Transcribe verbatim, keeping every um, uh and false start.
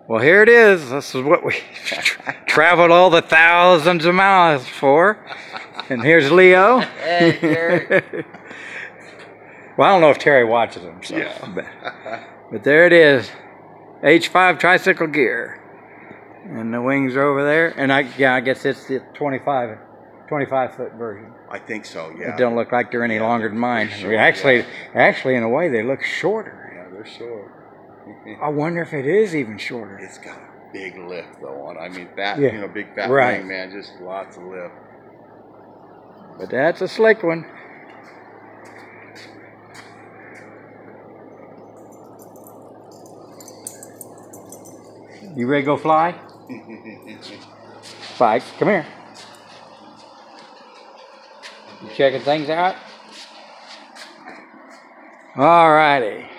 Well, here it is. This is what we traveled all the thousands of miles for. And here's Leo. Hey, Terry. Well, I don't know if Terry watches them. So. Yeah. But, but there it is. H five tricycle gear. And the wings are over there. And I, yeah, I guess it's the twenty-five, twenty-five foot version. I think so, yeah. It don't look like they're any yeah, longer than mine. short, actually, yeah. actually, in a way, they look shorter. Yeah, they're short. I wonder if it is even shorter. It's got a big lift though on. I mean, fat, Yeah. you know, big fat Right. wing, man, just lots of lift. But that's a slick one. You ready to go fly? Spike, come here. You checking things out? All righty.